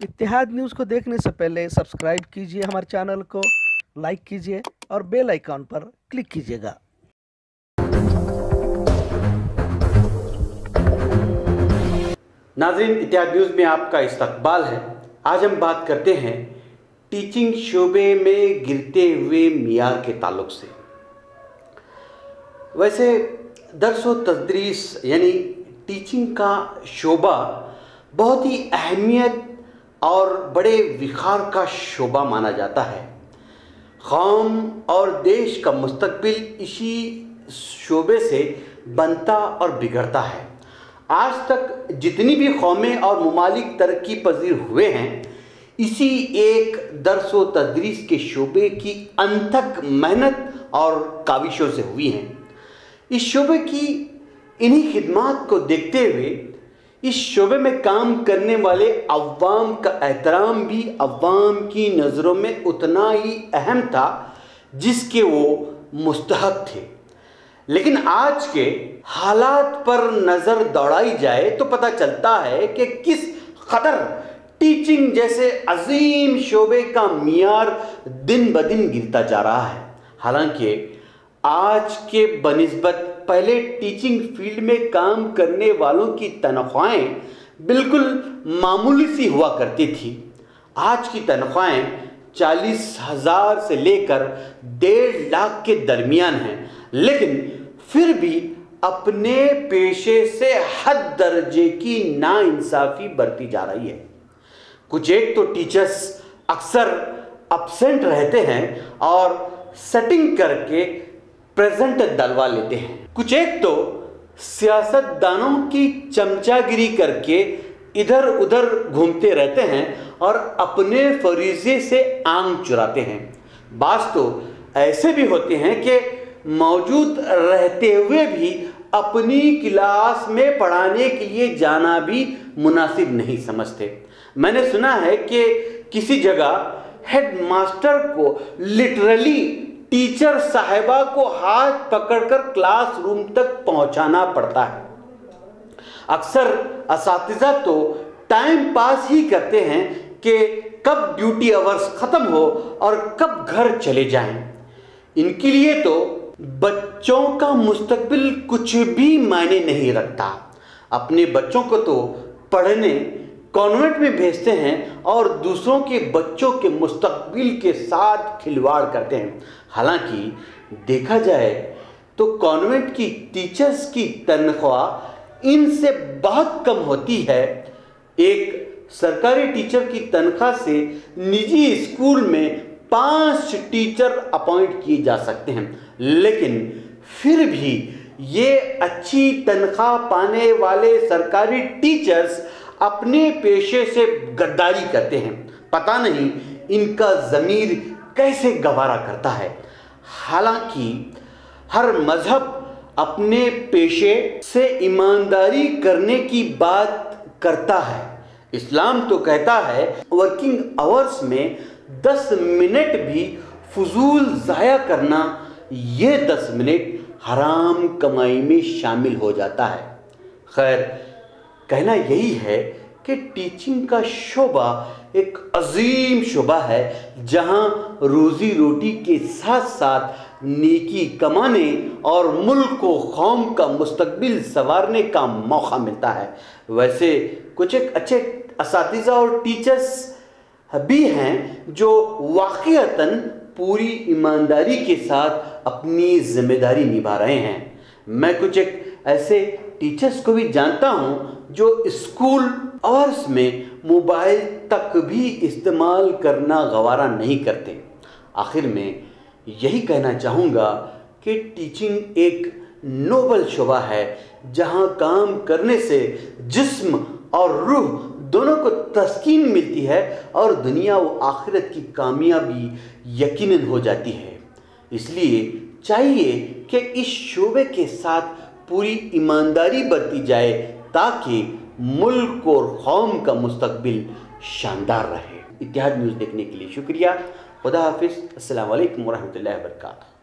इत्तेहाद news को देखने से पहले सब्सक्राइब कीजिए हमारे चैनल को, लाइक कीजिए और बेल आइकॉन पर क्लिक कीजिएगा। नाज़रीन, इत्तेहाद न्यूज़ में आपका इस्तकबाल है। आज हम बात करते हैं टीचिंग शोबे में गिरते हुए मियार के ताल्लुक से। वैसे दर्स व तदरीस यानी टीचिंग का शोबा बहुत ही अहमियत और बड़े विखार का शोबा माना जाता है। कौम और देश का मुस्तकबिल इसी शोबे से बनता और बिगड़ता है। आज तक जितनी भी कौमें और ममालिक तरक्की पजीर हुए हैं, इसी एक दर्स व तदरीस के शोबे की अनथक मेहनत और काविशों से हुई हैं। इस शोबे की इन्हीं खिदमात को देखते हुए इस शोबे में काम करने वाले अव्वाम का एहतराम भी अव्वाम की नज़रों में उतना ही अहम था जिसके वो मुस्तहक थे। लेकिन आज के हालात पर नज़र दौड़ाई जाए तो पता चलता है कि किस कदर टीचिंग जैसे अजीम शोबे का मियार दिन ब दिन गिरता जा रहा है। हालांकि आज के बनिस्बत पहले टीचिंग फील्ड में काम करने वालों की तनख्वाहें बिल्कुल मामूली सी हुआ करती थी। आज की तनख्वाहें 40,000 से लेकर 1.5 लाख के दरमियान हैं, लेकिन फिर भी अपने पेशे से हद दर्जे की नाइंसाफ़ी बरती जा रही है। कुछ एक तो टीचर्स अक्सर अब्सेंट रहते हैं और सेटिंग करके प्रेजेंट दलवा लेते हैं। कुछ एक तो सियासतदानों की चमचागिरी करके इधर उधर घूमते रहते हैं और अपने फरीजे से आंग चुराते हैं। बास तो ऐसे भी होते हैं कि मौजूद रहते हुए भी अपनी क्लास में पढ़ाने के लिए जाना भी मुनासिब नहीं समझते। मैंने सुना है कि किसी जगह हेड मास्टर को लिटरली टीचर साहिबा को हाथ पकड़कर क्लासरूम तक पहुंचाना पड़ता है। अक्सर असातिज़ा तो टाइम पास ही करते हैं कि कब ड्यूटी आवर्स ख़त्म हो और कब घर चले जाएं। इनके लिए तो बच्चों का मुस्तकबिल कुछ भी मायने नहीं रखता। अपने बच्चों को तो पढ़ने कॉन्वेंट में भेजते हैं और दूसरों के बच्चों के मुस्तकबिल के साथ खिलवाड़ करते हैं। हालांकि देखा जाए तो कॉन्वेंट की टीचर्स की तनख्वाह इनसे बहुत कम होती है। एक सरकारी टीचर की तनख्वाह से निजी स्कूल में 5 टीचर अपॉइंट किए जा सकते हैं, लेकिन फिर भी ये अच्छी तनख्वाह पाने वाले सरकारी टीचर्स अपने पेशे से गद्दारी करते हैं। पता नहीं इनका ज़मीर कैसे गवारा करता है। हालांकि हर मजहब अपने पेशे से ईमानदारी करने की बात करता है। इस्लाम तो कहता है वर्किंग आवर्स में 10 मिनट भी फजूल ज़ाया करना, ये 10 मिनट हराम कमाई में शामिल हो जाता है। खैर, कहना यही है कि टीचिंग का शोबा एक अजीम शोबा है जहां रोज़ी रोटी के साथ साथ नेकी कमाने और मुल्क को कौम का मुस्तकबिल संवारने का मौका मिलता है। वैसे कुछ एक अच्छे असातिज़ा और टीचर्स भी हैं जो वाक़ईतन पूरी ईमानदारी के साथ अपनी ज़िम्मेदारी निभा रहे हैं। मैं कुछ एक ऐसे टीचर्स को भी जानता हूं जो स्कूल आवर्स में मोबाइल तक भी इस्तेमाल करना गवारा नहीं करते। आखिर में यही कहना चाहूँगा कि टीचिंग एक नोबल शोबा है जहां काम करने से जिस्म और रूह दोनों को तस्कीन मिलती है और दुनिया व आखिरत की कामयाबी यकीनन हो जाती है। इसलिए चाहिए कि इस शोबे के साथ पूरी ईमानदारी बरती जाए ताकि मुल्क और कौम का मुस्तकबिल शानदार रहे। इत्तेहाद न्यूज़ देखने के लिए शुक्रिया। खुदा हाफिज़। अस्सलामु अलैकुम वरहमतुल्लाहि वबरकातुहू।